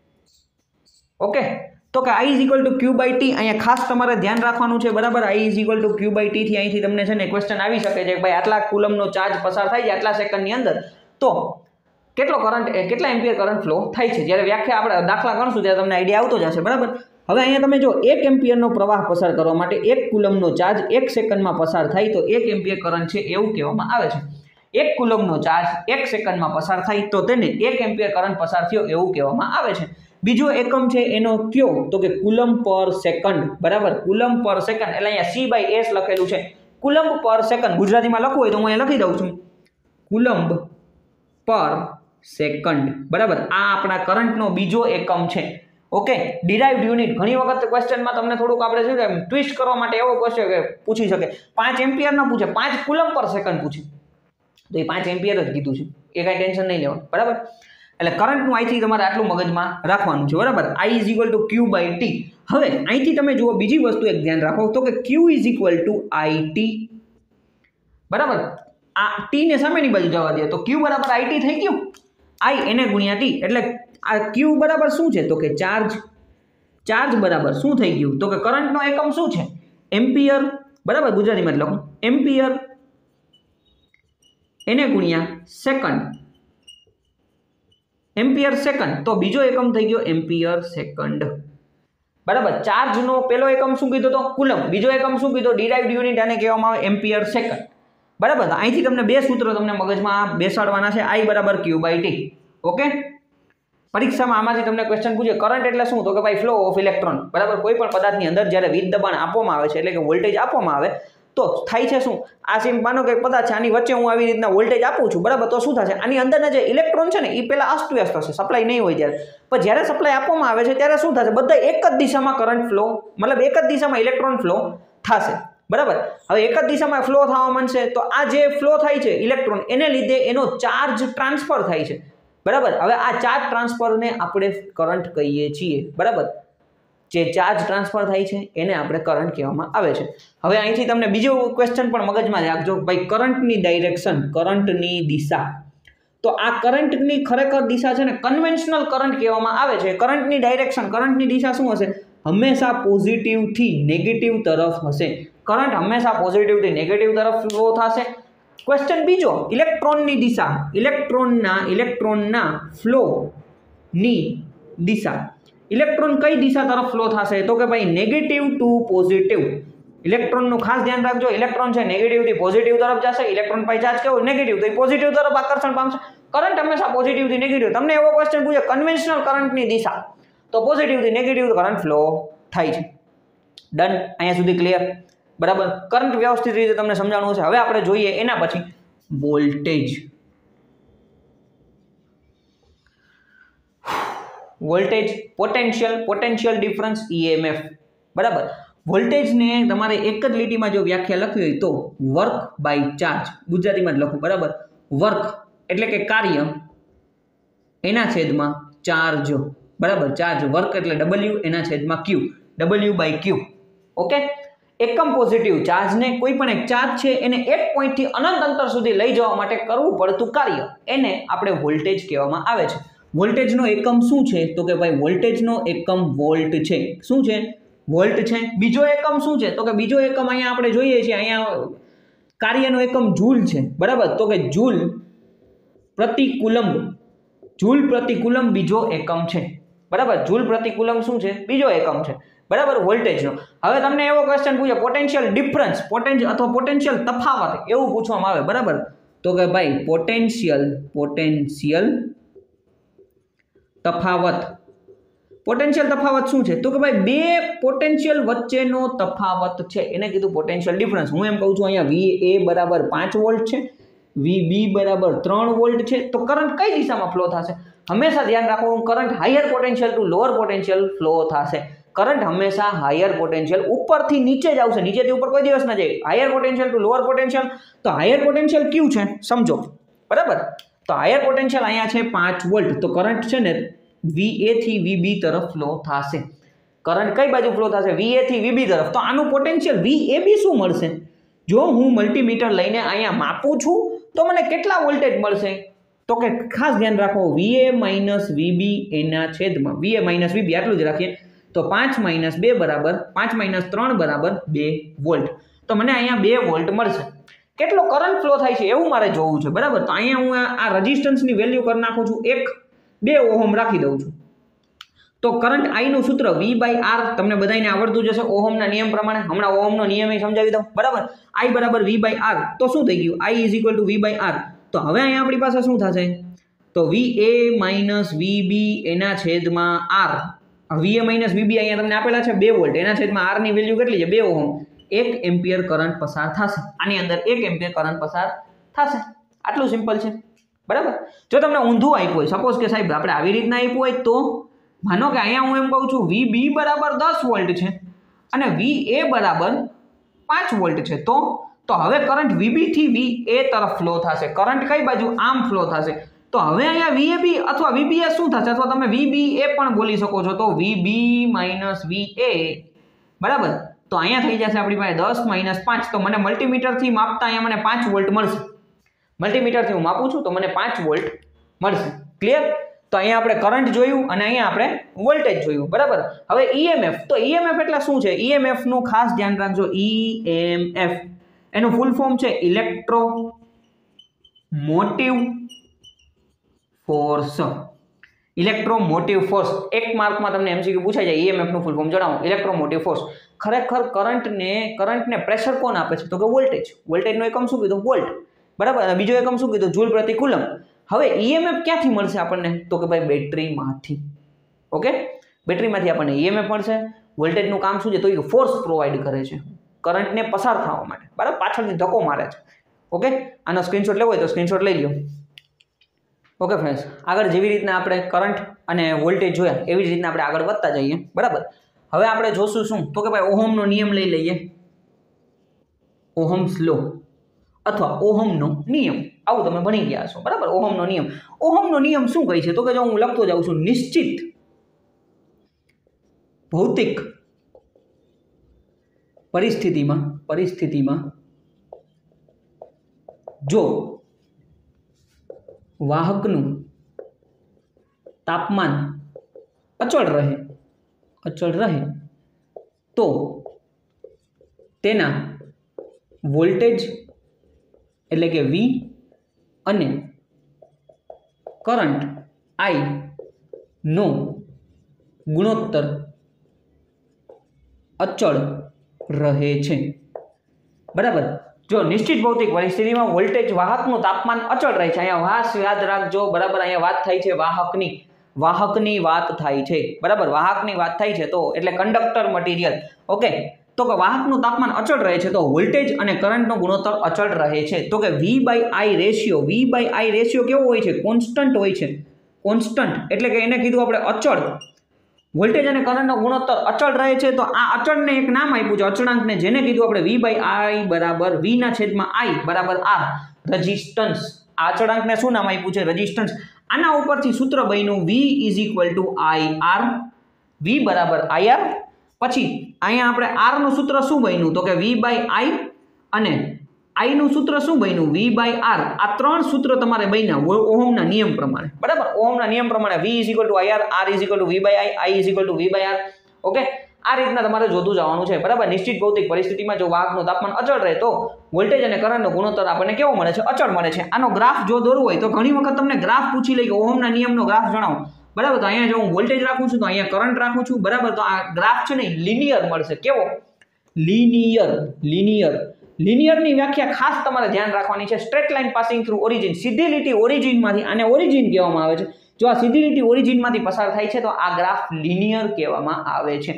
Speaker 1: ઓકે, તો કે I is equal to Q by T. અહીંયા ખાસ તમારે ધ્યાન રાખવાનું છે. બરાબર, I is equal to Q by T થી અહીંથી તમને છે ને ક્વેશ્ચન આવી શકે છે કે ભાઈ આટલા કુલમનો ચાર્જ પસાર થાય છે આટલા સેકન્ડની અંદર, તો કેટલો કરંટ, કેટલા એમ્પિયર કરંટ ફ્લો થાય છે? જ્યારે વ્યાખ્યા આપણે દાખલા ગણશું ત્યારે તમને આઈડિયા આવતો જશે. બરાબર, હવે અહીંયા તમે જો એક એમ્પિયરનો પ્રવાહ પસાર કરવા માટે એક કુલમનો ચાર્જ એક સેકન્ડમાં પસાર થાય તો એક એમ્પિયર કરંટ છે એવું કહેવામાં આવે છે. એક કુલમનો ચાર્જ એક સેકન્ડમાં પસાર થાય તો તેને એક એમ્પિયર કરંટ પસાર થયો એવું કહેવામાં આવે છે. બીજો એકમ છે એનો કયો? તો કે કુલમ પર સેકન્ડ. બરાબર, કુલમ પર સેકન્ડ એટલે અહીંયા સી બાય એસ લખેલું છે. કુલમ્બ પર સેકન્ડ ગુજરાતીમાં લખવું હોય તો હું અહીંયા લખી દઉં છું, કુલમ્બ પર સેકન્ડ. બરાબર, આ આપણા કરંટનો બીજો એકમ છે. Okay, derived unit. ઘણી વખત ક્વેશ્ચનમાં તમને થોડુંક આપણે શું છે ટ્વિસ્ટ કરવા માટે એવો ક્વેશ્ચન કે પૂછી શકે, પાંચ એમ્પિયર ન પૂછે, પાંચ કુલમ પર સેકન્ડ પૂછે તો એ પાંચ એમ્પિયર જ કીધું છે, એ કાંઈ ટેન્શન નહીં લેવાનું. બરાબર, એટલે કરંટનું અહીંથી તમારે આટલું મગજમાં રાખવાનું છે. બરાબર, I is equal to Q by T. હવે અહીંથી તમે જુઓ બીજી વસ્તુ એક ધ્યાન રાખો, તો કે Q is equal to I T. બરાબર, આ ટી ને સામેની બાજુ જવા દે તો ક્યુ બરાબર આઈ ટી થઈ ગયું. આઈ એને ગુણ્યા ટી એટલે આ ક્યુ બરાબર શું છે? તો કે ચાર્જ. ચાર્જ બરાબર શું થઈ ગયું? તો કે કરંટનો એકમ શું છે? એમ્પિયર. બરાબર, ગુજરાતીમાં જ લખું, એમ્પિયર એને ગુણ્યા સેકન્ડ. એમ્પિયર સેકન્ડ, તો બીજો એકમ થઈ ગયો એમ્પિયર સેકન્ડ. બરાબર, ચાર્જનો પહેલો એકમ શું કીધો તો? કુલમ. બીજો એકમ શું કીધો? ડિરાઇવ્ડ યુનિટ, આને કહેવામાં આવે એમ્પિયર સેકન્ડ. બરાબર, અહીંથી તમને બે સૂત્રો તમને મગજમાં બેસાડવાના છે, આઈ બરાબર ક્યુ બાય ટી. ઓકે, પરીક્ષામાં આમાંથી તમને ક્વેશ્ચન પૂછે કરંટ એટલે શું? તો કે ભાઈ ફ્લો ઓફ ઇલેક્ટ્રોન. બરાબર, કોઈ પણ પદાર્થની અંદર જ્યારે વીજ દબાણ આપવામાં આવે છે એટલે કે વોલ્ટેજ આપવામાં આવે તો થાય છે શું? આ સીમ માનો કે પદાર્થ છે, આની વચ્ચે હું આવી રીતના વોલ્ટેજ આપું છું. બરાબર, તો શું થશે? આની અંદરના જે ઇલેક્ટ્રોન છે ને એ પહેલા અસ્તવ્યસ્ત થશે, સપ્લાય નહીં હોય ત્યારે. પણ જ્યારે સપ્લાય આપવામાં આવે છે ત્યારે શું થશે? બધા એક જ દિશામાં કરંટ ફ્લો, મતલબ એક જ દિશામાં ઇલેક્ટ્રોન ફ્લો થશે. બરાબર, હવે એક જ દિશામાં ફ્લો થવા માંડશે તો આ જે ફ્લો થાય છે ઇલેક્ટ્રોન, એને લીધે એનો ચાર્જ ટ્રાન્સફર થાય છે. બરાબર, હવે આ ચાર્જ ટ્રાન્સફરને આપણે કરંટ કહીએ છીએ. બરાબર, જે ચાર્જ ટ્રાન્સફર થાય છે એને આપણે કરંટ કહેવામાં આવે છે. હવે અહીંથી તમને બીજો ક્વેશ્ચન પણ મગજમાં રાખજો, ભાઈ કરંટની ડાયરેક્શન, કરંટની દિશા. તો આ કરંટની ખરેખર દિશા છે ને કન્વેન્શનલ કરંટ કહેવામાં આવે છે. કરંટની ડાયરેક્શન, કરંટની દિશા શું હશે? હંમેશા પોઝિટિવથી નેગેટિવ તરફ હશે. કરંટ હંમેશા પોઝિટિવથી નેગેટિવ તરફ ફ્લો થશે. ક્વેશ્ચન બીજો, ઇલેક્ટ્રોનની દિશા, ઇલેક્ટ્રોનના ઇલેક્ટ્રોનના ફ્લોની દિશા. ઇલેક્ટ્રોન કઈ દિશા તરફ ફ્લો થશે? તો કે ભાઈ નેગેટિવ ટુ પોઝિટિવ. ઇલેક્ટ્રોનનું ખાસ ધ્યાન રાખજો, ઇલેક્ટ્રોન છે નેગેટિવથી પોઝિટિવ તરફ જશે. ઇલેક્ટ્રોન પાસે ચાર્જ કેવો? નેગેટિવ, તો એ પોઝિટિવ તરફ આકર્ષણ પામશે. કરંટ હંમેશા પોઝિટિવથી નેગેટિવ. તમને એવો ક્વેશ્ચન પૂછે કન્વેન્શનલ કરંટની દિશા, તો પોઝિટિવથી નેગેટિવ કરંટ ફ્લો થાય છે. ડન, અહીંયા સુધી ક્લિયર? બરાબર, કરંટ વ્યવસ્થિત રીતે તમને સમજાવવાનું છે. હવે આપણે જોઈએ એના પછી voltage. Voltage, potential, potential difference, EMF. બરાબર. વોલ્ટેજને તમારે એક જ લીટીમાં જો વ્યાખ્યા લખવી હોય તો વર્ક બાય ચાર્જ, ગુજરાતીમાં જ લખું, બરાબર. વર્ક એટલે કે કાર્ય એના છેદમાં ચાર્જ, બરાબર. ચાર્જ વર્ક એટલે ડબલ્યુ એના છેદમાં Q, W by Q. Okay. એકમ પોઝિટિવ ચાર્જને કોઈ પણ એક ચાર્જ છે એને એક પોઈન્ટથી અનંત અંતર સુધી લઈ જવા માટે કરવું પડતું કાર્ય એને આપણે વોલ્ટેજ કહેવામાં આવે છે. વોલ્ટેજનો એકમ શું છે? તો કે ભાઈ વોલ્ટેજનો એકમ વોલ્ટ છે. શું છે? વોલ્ટ છે. બીજો એકમ શું છે? તો કે બીજો એકમ અહીંયા આપણે જોઈએ છીએ, અહીંયા કાર્યનો એકમ જૂલ છે, બરાબર. તો કે જૂલ પ્રતિ કુલંબ, જૂલ પ્રતિ કુલંબ બીજો એકમ છે, બરાબર. જૂલ પ્રતિ કુલંબ શું છે? બીજો એકમ છે, બરાબર, વોલ્ટેજનો. હવે તમને એવો ક્વેશ્ચન પૂછે પોટેન્શિયલ ડિફરન્સ, પોટેન્શિયલ અથવા પોટેન્શિયલ તફાવત એવું પૂછવામાં આવે, બરાબર. તો કે ભાઈ પોટેન્શિયલ પોટેન્શિયલ તફાવત, પોટેન્શિયલ તફાવત શું છે? તો કે ભાઈ બે પોટેન્શિયલ વચ્ચેનો તફાવત છે એને કીધું પોટેન્શિયલ ડિફરન્સ. હું એમ કહું છું અહીંયા વી એ બરાબર પાંચ વોલ્ટ છે, વી બી બરાબર ત્રણ વોલ્ટ છે, તો કરંટ કઈ દિશામાં ફ્લો થશે? હંમેશા ધ્યાન રાખો, current higher potential to lower potential flow થશે. કરંટ હંમેશા હાયર પોટેન્શિયલ ઉપરથી નીચે જ આવશે, નીચેથી ઉપર કોઈ દિવસ ના જાય. Higher potential to lower potential, તો હાયર પોટેન્શિયલ કયું છે સમજો, બરાબર. તો હાયર પોટેન્શિયલ અહીંયા છે પાંચ વોલ્ટ, તો કરંટ છે ને વી એ થી વી બી તરફ ફ્લો થશે. કરંટ કઈ બાજુ ફ્લો થશે? વી એ થી વી બી તરફ. તો આનું પોટેન્શિયલ વી એ બી શું મળશે? જો હું મલ્ટીમીટર લઈને અહીંયા માપું છું તો મને કેટલા વોલ્ટેજ મળશે? તો કે ખાસ ધ્યાન રાખો, વી એ માઇનસ વી બી એના છેદમાં વી એ માઇનસ વી બી આટલું જ રાખીએ તો પાંચ માઇનસ બે બરાબર પાંચ માઇનસ ત્રણ બરાબર બે વોલ્ટ. તો મને અહીંયા બે વોલ્ટ મળશે. કેટલો કરંટ ફ્લો થાય છે એવું મારે જોવું છે, બરાબર. તો અહીંયા હું આ રેઝિસ્ટન્સની વેલ્યુ કરી નાખું છું એક, બે ઓહમ રાખી દઉં છું. તો કરંટ આઈ નું સૂત્ર વી બાય આર તમને બધાને આવડતું જશે ઓહમના નિયમ પ્રમાણે. હમણાં ઓહમનો નિયમ એ સમજાવી દઉં, બરાબર. આઈ બરાબર વી બાય આર, તો શું થઈ ગયું? I is equal to V by R. તો હવે અહીંયા આપણી પાસે શું થશે? તો વી એ માઇનસ વી બી એના છેદમાં આર. વી એ માઇનસ વી બી અહીંયા તમને આપેલા છે બે વોલ્ટ, એના છેદમાં આર ની વેલ્યુ કેટલી છે? બે ઓહમ. એક એમ્પિયર કરંટ પસાર થશે. આની અંદર એક એમ્પિયર કરંટ પસાર થશે. આટલું સિમ્પલ છે, બરાબર. જો તમને ઊંધું આપ્યું હોય, સપોઝ કે સાહેબ આપણે આવી રીતના આપ્યું હોય, તો માનો કે અહીંયા હું એમ કહું છું વી બી બરાબર દસ વોલ્ટ છે અને વી એ બરાબર પાંચ વોલ્ટ છે, તો તો હવે કરંટ વીબી થી વી એ તરફ ફ્લો થશે. કરંટ કઈ બાજુ? આમ ફ્લો થશે. તો હવે અહીંયા વીએબી અથવા વીબીએ શું થશે? અથવા તમે વીબીએ પણ બોલી શકો છો, તો વીબી માઇનસ વીએ, બરાબર. તો અહીંયા થઈ જશે આપણી પાસે દસ માઇનસ પાંચ. તો મને મલ્ટીમીટરથી માપતા અહીંયા મને પાંચ વોલ્ટ મળશે. મલ્ટીમીટરથી હું માપું છું તો મને પાંચ વોલ્ટ મળશે. ક્લિયર? તો અહીંયા આપણે કરંટ જોયું અને અહીંયા આપણે વોલ્ટેજ જોયું, બરાબર. હવે ઈએમએફ, તો ઈએમએફ એટલે શું છે? ઈએમએફ નું ખાસ ધ્યાન રાખજો. ઈએમએફ એનું ફૂલ ફોર્મ છે electro motive force. Electromotive force. એક માર્કમાં તમને એમસીક્યુ પૂછાઈ જાય ઈએમએફ નું ફૂલ ફોર્મ જણાવો. Electromotive force. ખરેખર કરંટને કરંટને પ્રેશર કોણ આપે છે? તો કે વોલ્ટેજ. વોલ્ટેજનો એકમ શું કીધું? વોલ્ટ, બરાબર. અને બીજો એકમ શું કીધું? જૂલ પ્રતિ કુલમ. હવે ઈએમએફ ક્યાંથી મળશે આપણને? તો કે ભાઈ બેટરીમાંથી. ઓકે, બેટરીમાંથી આપણને ઈએમએફ મળશે. વોલ્ટેજનું કામ શું છે? તો એ ફોર્સ પ્રોવાઈડ કરે છે કરંટને પસાર થવા માટે, બરાબર. પાછળથી ધક્કો મારે છે. ઓકે, આનો સ્ક્રીનશોટ લેવો હોય તો સ્ક્રીનશોટ લઈ લો. ઓકે ફ્રેન્ડ્સ, આગળ જેવી રીતના આપણે કરંટ અને વોલ્ટેજ જોયા એવી જ રીતના આપણે આગળ વધતા જઈએ, બરાબર. હવે આપણે જોશું શું? તો કે ભાઈ ઓહમનો નિયમ લઈ લઈએ. ઓહમ્સ લો અથવા ઓહમનો નિયમ, આવું તમે ભણી ગયા છો, બરાબર. ઓહમનો નિયમ. ઓહમનો નિયમ શું કહે છે? તો કે જો હું લખતો જાઉં છું, નિશ્ચિત ભૌતિક પરિસ્થિતિમાં પરિસ્થિતિમાં જો વાહકનું તાપમાન અચળ રહે અચળ રહે તો તેના વોલ્ટેજ એટલે કે વી અને કરંટ આઈ નો ગુણોત્તર અચળ રહે છે, બરાબર. જો નિશ્ચિત ભૌતિક પરિસ્થિતિમાં વોલ્ટેજ વાહકનું તાપમાન અચળ રહે છે. અહીંયા વાસ યાદ રાખજો, બરાબર. અહીંયા વાત થાય છે વાહકની વાહકની વાત થાય છે, બરાબર. વાહકની વાત થાય છે તો એટલે કંડક્ટર મટીરિયલ. ઓકે, તો કે વાહકનું તાપમાન અચળ રહે છે તો વોલ્ટેજ અને કરંટનો ગુણોત્તર અચળ રહે છે. તો કે V by I ratio V by I ratio કેવો હોય છે? કોન્સ્ટન્ટ હોય છે. કોન્સ્ટન્ટ એટલે કે એને કીધું આપણે અચળ વોલ્ટેજ અને કરંટનો ગુણોત્તર અચળ રહે છે તો આ અચળને એક નામ આપ્યું છે અચળાંકને, જેને કીધું આપણે વી બાય આઈ બરાબર વી ના છેદમાં આઈ બરાબર આર રેઝિસ્ટન્સ. આ અચળાંકને શું નામ આપ્યું છે? રેઝિસ્ટન્સ. આના ઉપરથી સૂત્ર બન્યું V is equal to I R, V બરાબર આઈ આર. પછી અહીંયા આપણે આર નું સૂત્ર શું બન્યું તો કે વી બાય આઈ અને આઈ નું સૂત્ર શું બન્યું વી બાય આર. આ ત્રણ સૂત્ર તમારે બન્યા ઓહમના નિયમ પ્રમાણે, બરાબર. ઓહમના નિયમ પ્રમાણે V is equal to I R, R is equal to V by I, I is equal to V by R. Okay, આ રીતના તમારે જોતું જવાનું છે, બરાબર. નિશ્ચિત ભૌતિક પરિસ્થિતિમાં જો વાહકનું તાપમાન અચળ રહે તો વોલ્ટેજ અને કરંટનો ગુણોત્તર આપણને કેવો મળે છે? અચળ મળે છે. આનો ગ્રાફ જો દોરવો હોય તો ઘણી વખત તમને ગ્રાફ પૂછી લે કે ઓહમના નિયમનો ગ્રાફ જણાવો, બરાબર. તો અહીંયા જો હું વોલ્ટેજ રાખું છું તો અહીંયા કરંટ રાખું છું, બરાબર. તો આ ગ્રાફ છે ને લિનિયર મળશે. કેવો? લિનિયર. લિનિયર. લિનિયરની વ્યાખ્યા ખાસ તમારે ધ્યાન રાખવાની છે. Straight line passing through origin. સીધી લીટી ઓરિજિનમાંથી, આને ઓરિજિન કહેવામાં આવે છે. જો આ સીધી લીટી ઓરિજિનમાંથી પસાર થાય છે તો આ ગ્રાફ લિનિયર કહેવામાં આવે છે.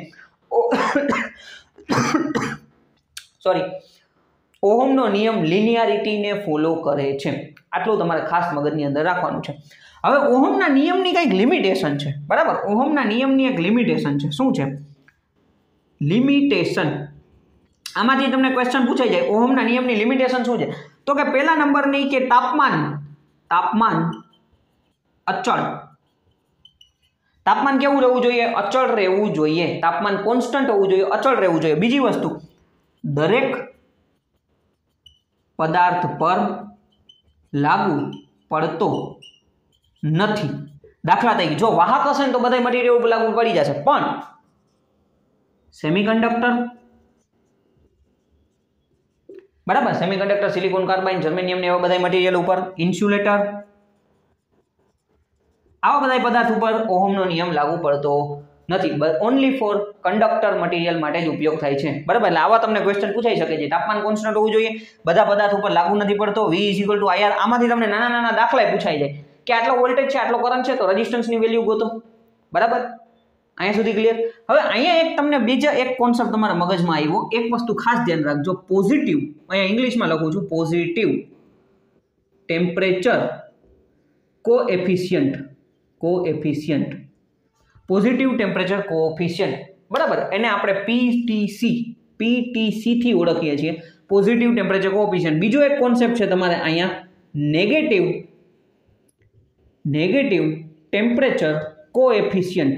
Speaker 1: સોરી, ઓહમનો નિયમ લિનિયારિટીને ફોલો કરે છે. આટલું તમારે ખાસ મગજની અંદર રાખવાનું છે. હવે ઓહમના નિયમની કંઈક લિમિટેશન છે, બરાબર. ઓહમના નિયમની એક લિમિટેશન છે. શું છે લિમિટેશન? આમાંથી તમને ક્વેશ્ચન પૂછાઈ જાય ઓહમના નિયમની લિમિટેશન શું છે તો કે પહેલા નંબરની કે તાપમાન તાપમાન અચળ. તાપમાન કેવું રહેવું જોઈએ? અચળ રહેવું જોઈએ. તાપમાન કોન્સ્ટન્ટ હોવું જોઈએ, અચળ રહેવું જોઈએ. બીજી વસ્તુ, દરેક પદાર્થ પર લાગુ પડતો નથી. દાખલા તરીકે જો વાહક હશે ને તો બધા મટીરિયલ ઉપર લાગુ પડી જશે, પણ સેમિકન્ડક્ટર, બરાબર, સેમિકન્ડક્ટર, સિલિકોન કાર્બાઇન, જર્મેનિયમ ને એવા બધા મટીરિયલ ઉપર, ઇન્સ્યુલેટર, આવા બધા પદાર્થ ઉપર ઓહમનો નિયમ લાગુ પડતો નથી. ઓનલી ફોર કંડક્ટર મટીરિયલ માટે જ ઉપયોગ થાય છે, બરાબર. એટલે આવા તમને ક્વેશ્ચન પૂછાઈ શકે છે. તાપમાન કોન્સ્ટન્ટ હોવું જોઈએ, બધા પદાર્થ ઉપર લાગુ નથી પડતો, V is equal to I R. આમાંથી તમને નાના નાના દાખલા પૂછાઈ જાય કે આટલો વોલ્ટેજ છે, આટલો કરંટ છે, તો રેઝિસ્ટન્સની વેલ્યુ ગોતો, બરાબર. અહીંયા સુધી ક્લિયર? હવે અહીંયા એક તમને બીજા એક કોન્સેપ્ટ તમારા મગજમાં આવ્યો. એક વસ્તુ ખાસ ધ્યાન રાખજો, પોઝિટિવ, અહીંયા ઇંગ્લિશમાં લખું છું, positive temperature coefficient. Coefficient positive temperature coefficient, બરાબર. એને આપણે પીટીસી પીટીસી થી ઓળખીએ છીએ, પોઝિટિવ ટેમ્પરેચર કોએફિશિયન્ટ. બીજો એક કોન્સેપ્ટ છે તમારે અહીંયા negative negative temperature coefficient.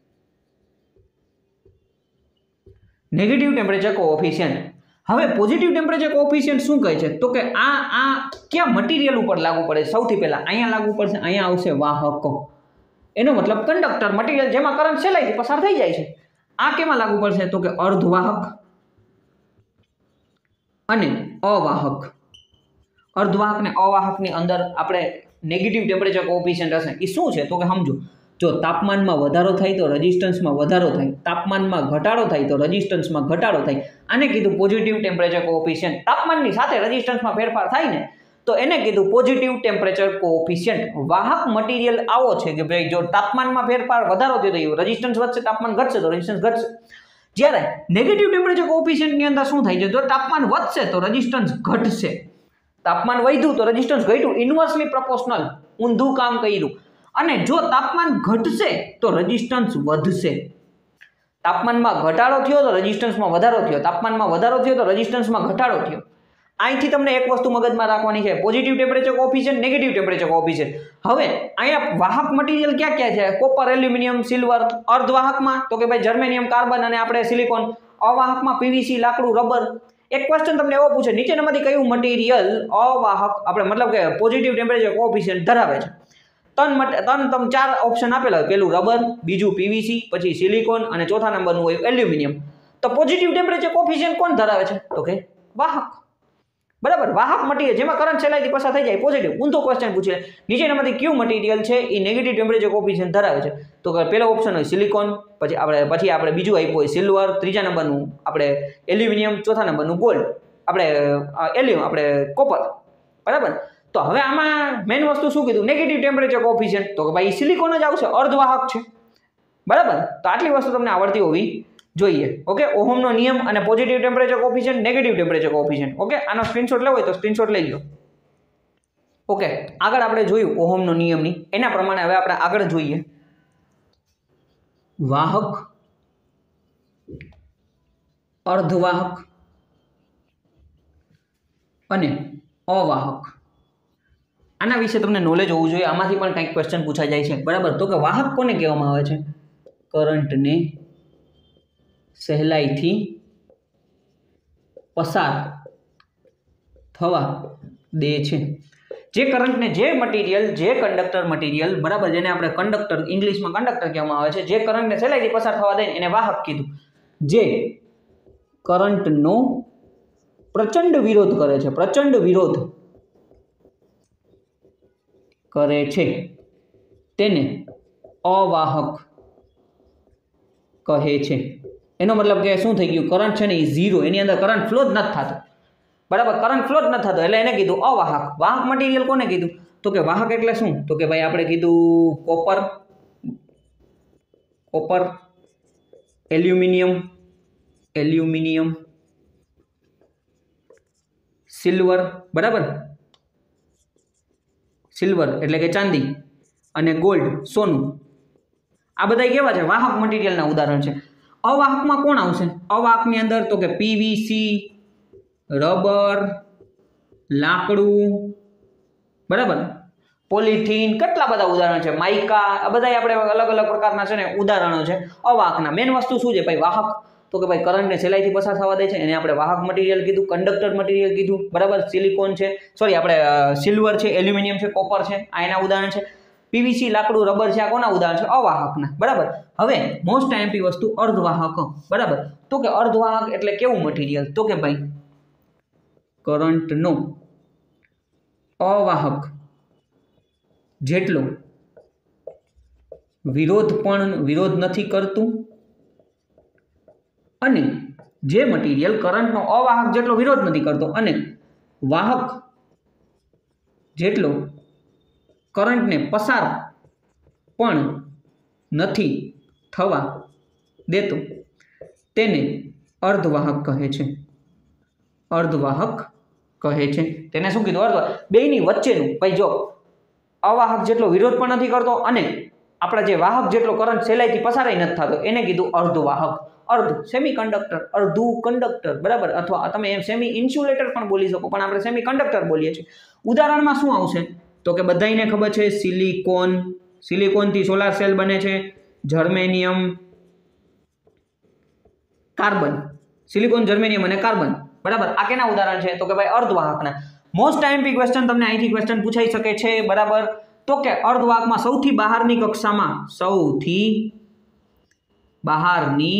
Speaker 1: Negative temperature coefficient. હવે પોઝિટિવ ટેમ્પરેચર કોએફિશિયન્ટ શું કહે છે તો કે આ આ કયા મટીરિયલ ઉપર લાગુ પડે? સૌથી પહેલા અહીંયા લાગુ પડશે, અહીંયા આવશે વાહક. એનો મતલબ કંડક્ટર મટીરિયલ જેમાં કરંટ સહેલાઈથી પસાર થઈ જાય છે. આ કેમાં લાગુ પડશે તો કે અર્ધવાહક અને અવાહક. અર્ધવાહક ને અવાહકની અંદર આપણે નેગેટિવ ટેમ્પરેચર કોએફિશિયન્ટ હશે. એ શું છે તો કે સમજો, જો તાપમાનમાં વધારો થાય તો રેઝિસ્ટન્સમાં વધારો થાય, તાપમાનમાં ઘટાડો થાય તો રેઝિસ્ટન્સમાં ઘટાડો થાય. આને કીધું પોઝિટિવ ટેમ્પરેચર કોએફિશિયન્ટ. તાપમાનની સાથે રેઝિસ્ટન્સમાં ફેરફાર થાય ને તો એને કીધું પોઝિટિવ ટેમ્પરેચર કોએફિશિયન્ટ. વાહક મટીરિયલ આવો છે કે ભાઈ જો તાપમાનમાં ફેરફાર વધારો થયો, રેઝિસ્ટન્સ વધશે, તાપમાન ઘટશે તો રેઝિસ્ટન્સ ઘટશે. જ્યારે નેગેટિવ ટેમ્પરેચર કોએફિશિયન્ટની અંદર શું થાય છે, જો તાપમાન વધશે તો રેઝિસ્ટન્સ ઘટશે, તાપમાન વધ્યું તો રેઝિસ્ટન્સ ઘટ્યું. ઇન્વર્સલી પ્રોપોર્શનલ, ઊંધું કામ કર્યું. અને જો તાપમાન ઘટશે તો રેઝિસ્ટન્સ વધશે. તાપમાનમાં ઘટાડો થયો તો રેઝિસ્ટન્સમાં વધારો થયો, તાપમાનમાં વધારો થયો તો રેઝિસ્ટન્સમાં ઘટાડો થયો. અહીંથી તમને એક વસ્તુ મગજમાં રાખવાની છે, positive temperature coefficient, negative temperature coefficient. હવે અહીંયા વાહક મટીરિયલ ક્યાં ક્યાં છે? Copper, aluminium, silver. અર્ધવાહકમાં તો કે ભાઈ જર્મેનિયમ, કાર્બન અને આપણે સિલિકોન. અવાહકમાં પીવીસી, લાકડું, રબર. એક ક્વેશ્ચન તમને એવો પૂછે, નીચેનામાંથી કયું મટીરિયલ અવાહક આપણે મતલબ કે પોઝિટિવ ટેમ્પરેચર કોએફિશિયન્ટ ધરાવે છે? ત્રણ ત્રણ તમે ચાર ઓપ્શન આપેલા હોય, પેલું રબર, બીજું પીવીસી, પછી સિલિકોન અને ચોથા નંબરનું હોય એલ્યુમિનિયમ. તો પોઝિટિવ ટેમ્પરેચર કોએફિશિયન્ટ કોણ ધરાવે છે તો કે વાહક, બરાબર. વાહક મટીરિયલ જેમાં કરંટ સહેલાઈથી પસાર થઈ જાય, પોઝિટિવ. ઊંધો ક્વેશ્ચન પૂછે, નીચેનામાંથી કયું મટીરિયલ છે એ નેગેટિવ ટેમ્પરેચર કોએફિશિયન્ટ ધરાવે છે? તો કે પહેલો ઓપ્શન હોય સિલિકોન, પછી આપણે પછી આપણે બીજું આપ્યું હોય સિલ્વર, ત્રીજા નંબરનું આપણે એલ્યુમિનિયમ, ચોથા નંબરનું ગોલ્ડ, આપણે એલ્યુ આપણે કોપર, બરાબર. તો હવે આમાં મેઇન વસ્તુ શું કીધું? Negative temperature coefficient. તો કે ભાઈ સિલિકોન જ આવશે, અર્ધવાહક છે, બરાબર. તો આટલી વસ્તુ તમને આવડતી હોવી જોઈએ. ઓકે, ઓહમનો નિયમ અને positive temperature coefficient, negative temperature coefficient. Okay, આનો સ્ક્રીનશોટ લેવો હોય તો સ્ક્રીનશોટ લઈ લો. ઓકે, આગળ આપણે જોયું ઓહમનો નિયમની, એના પ્રમાણે હવે આપણે આગળ જોઈએ વાહક, અર્ધવાહક અને અવાહક. આના વિશે તમને નોલેજ હોવું જોઈએ. આમાંથી પણ કંઈક ક્વેશ્ચન પૂછાઈ જાય છે, બરાબર. તો કે વાહક કોને કહેવામાં આવે છે? કરંટને સહેલાઈથી પસાર થવા દે છે. જે કરંટને, જે મટીરિયલ, જે કંડક્ટર મટીરિયલ, બરાબર, જેને આપણે કંડક્ટર, ઇંગ્લિશમાં કંડક્ટર કહેવામાં આવે છે, જે કરંટને સહેલાઈથી પસાર થવા દે એને વાહક કીધું. જે કરંટનો પ્રચંડ વિરોધ કરે છે, પ્રચંડ વિરોધ કરે છે તેને અવાહક કહે છે. એનો મતલબ કે શું થઈ ગયું? કરંટ છે ને એ ઝીરો, એની અંદર કરંટ ફ્લો જ નથી થતો, બરાબર, કરંટ ફ્લો જ નથી થતો, એટલે એને કીધું અવાહક. વાહક મટીરિયલ કોને કીધું? તો કે વાહક એટલે શું? તો કે ભાઈ આપણે કીધું copper, copper, aluminium, aluminium, silver, બરાબર, સિલ્વર એટલે કે ચાંદી, અને ગોલ્ડ, સોનું. આ બધા કેવા છે? વાહક મટીરિયલના ઉદાહરણ છે. અવાહકમાં કોણ આવશે? અવાહકની અંદર તો કે પીવીસી, રબર, લાકડું, બરાબર, પોલિથીન, કેટલા બધા ઉદાહરણ છે, માઇકા, આ બધા આપણે અલગ અલગ પ્રકારના છે ને ઉદાહરણો છે અવાહકના. મેન વસ્તુ શું છે ભાઈ? વાહક. તો કે ભાઈ કરંટને સહેલાઈથી પસાર થવા દે છે એને આપણે વાહક મટીરિયલ કીધું, કંડક્ટર મટીરિયલ કીધું, બરાબર. સિલિકોન છે, સોરી આપણે સિલ્વર છે, એલ્યુમિનિયમ છે, કોપર છે, આ એના ઉદાહરણ છે. પીવીસી, લાકડું, રબર છે, આ કોના ઉદાહરણ છે? અવાહકના, બરાબર. હવે મોસ્ટ આઈએમપી વસ્તુ અર્ધવાહક, બરાબર. તો કે અર્ધવાહક એટલે કેવું મટીરિયલ? તો કે ભાઈ કરંટનો અવાહક જેટલો વિરોધ પણ વિરોધ નથી કરતું, અને જે મટીરિયલ કરંટનો અવાહક જેટલો વિરોધ નથી કરતો અને વાહક જેટલો કરંટને પસાર પણ નથી થવા દેતો તેને અર્ધવાહક કહે છે. અર્ધવાહક કહે છે. તેને શું કીધું? અર્ધવાહક. બેયની વચ્ચેનું, ભાઈ જો અવાહક જેટલો વિરોધ પણ નથી કરતો અને આપણા જે વાહક જેટલો કરંટ સહેલાઈથી પસાર નથી થતો એને કીધું અર્ધવાહક. અર્ધ સેમી કંડક્ટર, અર્ધું કંડક્ટર, બરાબર, અથવા તમે એમ સેમી ઇન્સ્યુલેટર પણ બોલી શકો, પણ આપણે સેમી કંડક્ટર બોલીએ છીએ. ઉદાહરણમાં શું આવશે? તો કે બધાને ખબર છે સિલિકોન, સિલિકોનથી સોલાર સેલ બને છે, જર્મેનિયમ, કાર્બન, સિલિકોન, જર્મેનિયમ અને કાર્બન, બરાબર. આ કેના ઉદાહરણ છે? તો કે ભાઈ અર્ધવાહકના. મોસ્ટ આઈએમપી ક્વેશ્ચન તમને અહીંથી ક્વેશ્ચન પૂછાઈ શકે છે, બરાબર. તો કે અર્ધવાહકમાં સૌથી બહારની કક્ષામાં, સૌથી બહારની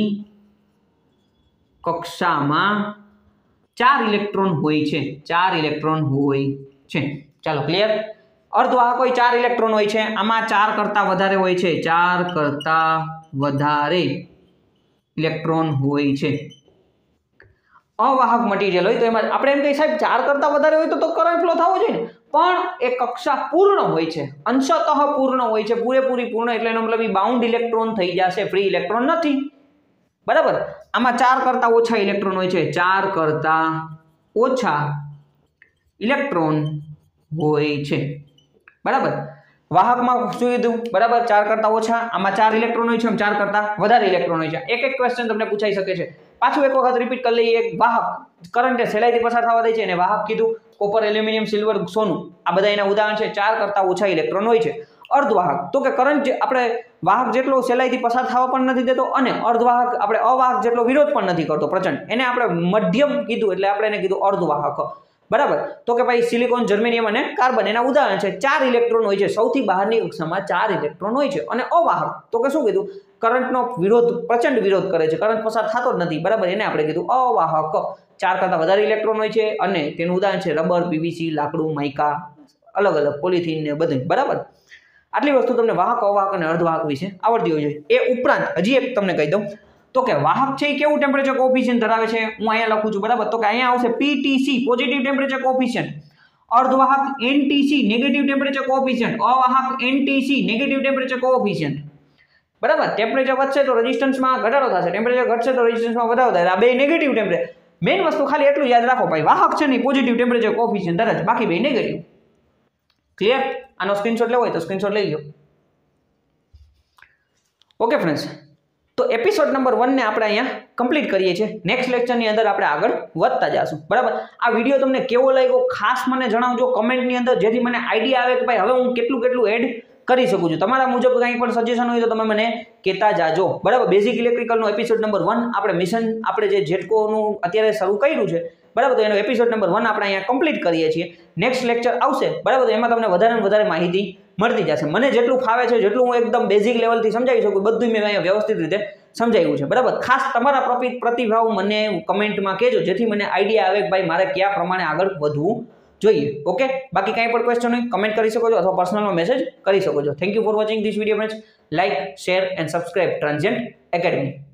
Speaker 1: કક્ષામાં ચાર ઇલેક્ટ્રોન હોય છે, ચાર ઇલેક્ટ્રોન હોય છે. ચાલો ક્લિયર. અર્ધવાહક હોય ચાર ઇલેક્ટ્રોન હોય છે, આમાં ચાર કરતા વધારે હોય છે, ચાર કરતા વધારે ઇલેક્ટ્રોન હોય છે. અવાહક મટીરિયલ હોય તો એમાં આપણે એમ કહીએ સાહેબ ચાર કરતા વધારે હોય તો તો કરંટ ફ્લો થવો જોઈએ ને, પણ એ કક્ષા પૂર્ણ હોય છે, અંશતઃ પૂર્ણ હોય છે, પૂરેપૂરી પૂર્ણ, એટલે એનો મતલબ એ બાઉન્ડ ઇલેક્ટ્રોન થઈ જશે, ફ્રી ઇલેક્ટ્રોન નથી, બરાબર. આમાં ચાર કરતા ઓછા ઇલેક્ટ્રોન હોય છે, ચાર કરતા ઓછા ઇલેક્ટ્રોન હોય છે, બરાબર. વાહકમાં શું કીધું? બરાબર, ચાર કરતા ઓછા, આમાં ચાર ઇલેક્ટ્રોન હોય છે, આમ ચાર કરતા વધારે ઇલેક્ટ્રોન હોય છે. એક એક ક્વેશ્ચન તમને પૂછાઈ શકે છે. પાછું એક વખત રિપીટ કરી લઈએ. એક વાહક કરંટને સહેલાઈથી પસાર થવા દે છે એને વાહક કીધું. કોપર, એલ્યુમિનિયમ, સિલ્વર, સોનું, આ બધા એના ઉદાહરણ છે. ચાર કરતા ઓછા ઇલેક્ટ્રોન હોય છે. અર્ધવાહક તો કે કરંટ આપણે વાહક જેટલો સહેલાઈથી પસાર થવા પણ નથી દેતો અને અર્ધવાહક આપણે અવાહક જેટલો વિરોધ પણ નથી કરતો પ્રચંડ, એને આપણે મધ્યમ કીધું, એટલે આપણે એને કીધું અર્ધવાહક, બરાબર. તો કે ભાઈ સિલિકોન, જર્મેનિયમ અને કાર્બન એના ઉદાહરણ છે. ચાર ઇલેક્ટ્રોન હોય છે, સૌથી બહારની કક્ષામાં ચાર ઇલેક્ટ્રોન હોય છે. અને અવાહક તો કે શું કીધું? કરંટનો વિરોધ, પ્રચંડ વિરોધ કરે છે, કરંટ પસાર થતો જ નથી, બરાબર, એને આપણે કીધું અવાહક. ચાર કરતા વધારે ઇલેક્ટ્રોન હોય છે અને તેનું ઉદાહરણ છે રબર, પીવીસી, લાકડું, માઇકા, અલગ અલગ પોલિથીન ને બધું, બરાબર. આટલી વસ્તુ તમને વાહક, અવાહક અને અર્ધવાહક વિશે આવડતી હોય છે. એ ઉપરાંત હજી એક તમને કહી દઉં તો કે વાહક છે એ કેવું ટેમ્પરેચર કોએફિશિયન્ટ ધરાવે છે? હું અહીંયા લખું છું, બરાબર. તો કે અહીંયા આવશે પીટીસી, પોઝિટિવ ટેમ્પરેચર કોએફિશિયન્ટ. અર્ધવાહક એનટીસી, નેગેટિવ ટેમ્પરેચર કોએફિશિયન્ટ. અવાહક એનટીસી, નેગેટિવ ટેમ્પરેચર કોએફિશિયન્ટ, બરાબર. ટેમ્પરેચર વધશે તો રેઝિસ્ટન્સમાં ઘટાડો થશે, ટેમ્પરેચર ઘટશે તો રેઝિસ્ટન્સમાં વધારો થશે. આ બે નેગેટિવ ટેમ્પરેચર. મેઇન વસ્તુ ખાલી એટલું યાદ રાખો ભાઈ, વાહક છે ને પોઝિટિવ ટેમ્પરેચર કોએફિશિયન્ટ ધરાવે છે, બાકી બે નેગેટિવ. ક્લિયર? આનો સ્ક્રીનશોટ લેવો હોય તો સ્ક્રીનશોટ લઈ લો. ઓકે ફ્રેન્ડ્સ, તો એપિસોડ નંબર વન ને આપણે અહીંયા કમ્પ્લીટ કરીએ છીએ. નેક્સ્ટ લેક્ચરની અંદર આપણે આગળ વધતા જઈશું. બરાબર, આ વિડીયો તમને કેવો લાગ્યો ખાસ મને જણાવજો કમેન્ટની અંદર, જેથી મને આઈડિયા આવે કે ભાઈ હવે હું કેટલું કેટલું એડ કરી શકું છું. તમારા મુજબ કંઈ પણ સજેશન હોય તો તમે મને કહેતા જાજો. બરાબર, બેઝિક ઇલેક્ટ્રિકલનો એપિસોડ નંબર વન આપણે મિશન આપણે જે જેટકોનું અત્યારે શરૂ કર્યું છે, બરાબર, તો એનો એપિસોડ નંબર વન આપણે અહીંયા કમ્પ્લીટ કરીએ છીએ. નેક્સ્ટ લેક્ચર આવશે, બરાબર, તો એમાં તમને વધારે ને વધારે માહિતી મળતી જશે. મને જેટલું ફાવે છે, જેટલું હું એકદમ બેઝિક લેવલથી સમજાવી શકું, બધું મેં અહીંયા વ્યવસ્થિત રીતે સમજાવ્યું છે. બરાબર, ખાસ તમારા પ્રતિભાવ મને કમેન્ટમાં કહેજો, જેથી મને આઈડિયા આવે કે ભાઈ મારે કયા પ્રમાણે આગળ વધવું જોઈએ. ઓકે, બાકી કાંઈ પણ ક્વેશ્ચન હોય કમેન્ટ કરી શકો છો અથવા પર્સનલમાં મેસેજ કરી શકો છો. Thank you for watching this video friends. Like, share and subscribe Transient academy.